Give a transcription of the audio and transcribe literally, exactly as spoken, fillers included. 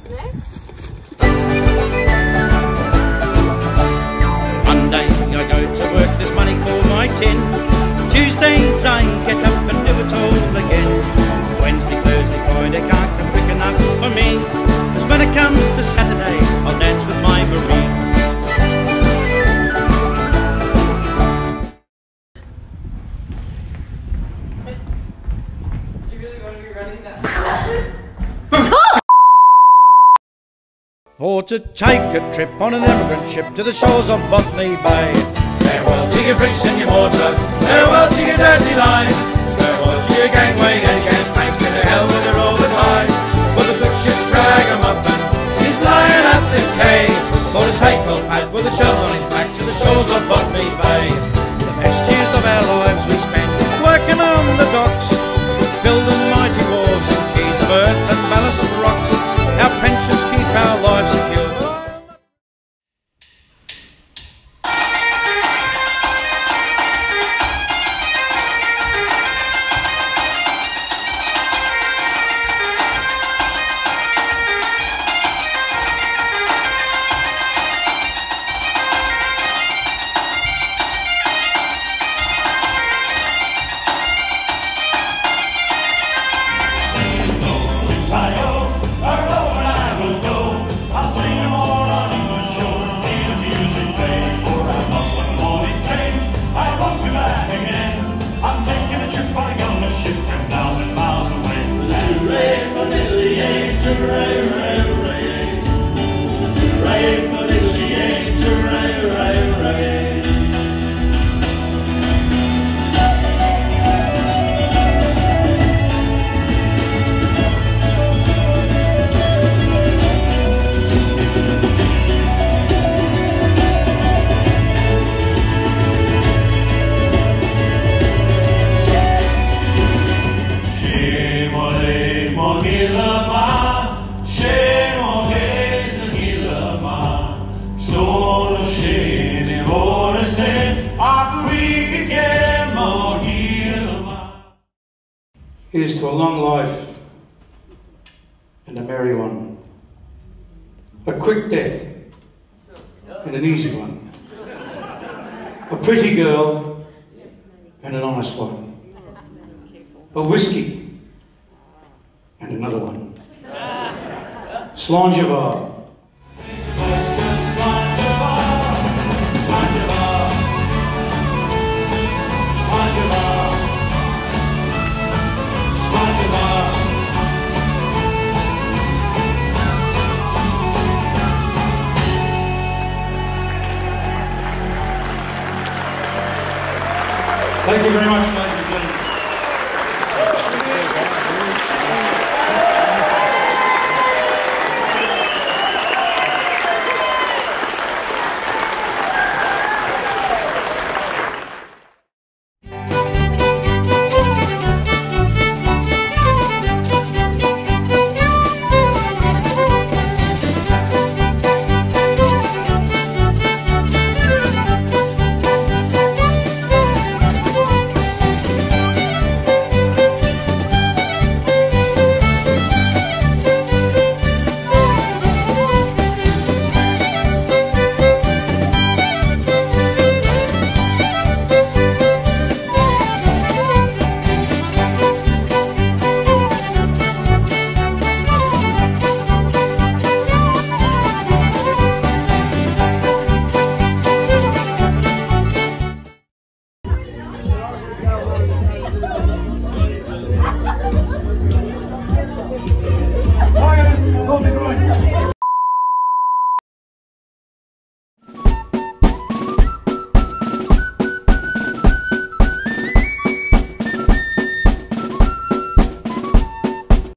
next. Monday I go to work, there's money for my tin. Tuesdays I get up and do it all again. Wednesday, Thursday, Friday can't come quick enough for me. Cause when it comes to Saturday, I'll dance with my Marie. Do you really want to be running that? Or to take a trip on an immigrant ship to the shores of Botany Bay. Farewell to your bricks and your mortar, farewell to your dirty life, farewell to your gangway and again, thanks to the hell with her all the time. For the good ship Ragamuffin, she's lying at the quay, for to take old Pat with a shell on his back to the shores of Botany Bay. The best years of our lives we spent working on the docks, building mighty wharves and quays of earth and ballast rocks. Our pensions keep our lives secure. Here's to a long life and a merry one, a quick death and an easy one, a pretty girl and an honest one, a whiskey and another one. Slangevar. Thank you very much.